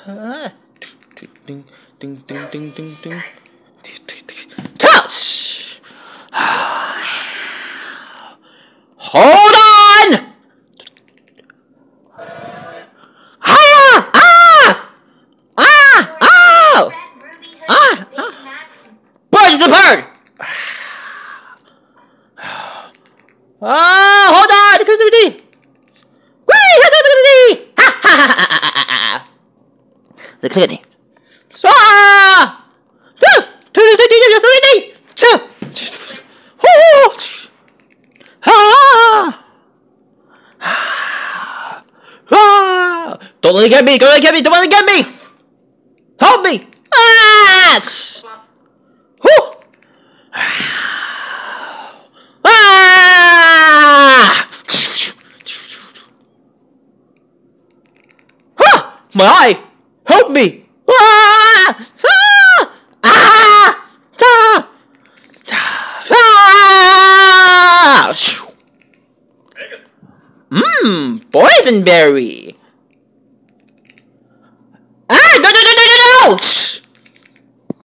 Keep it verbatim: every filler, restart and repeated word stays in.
Ah. Ding, ding, ding, ding, ding, ding. Touch! Hold on! Ah! Ah! Ah! Oh! Ah! Ah! Bird is a bird! Ah! Hold on! Come to me! Whee! Ha ha ha ha ha! Look at me. Ah! Don't let it get me! Don't let it get me! Don't let it get me! Help me! Ah! Whew. Ah! Ah! My eye! Help me! Ah! Ah! Ah! Ah! Ah! Mmm, boysenberry. Ah! No! No! No! No! No! No!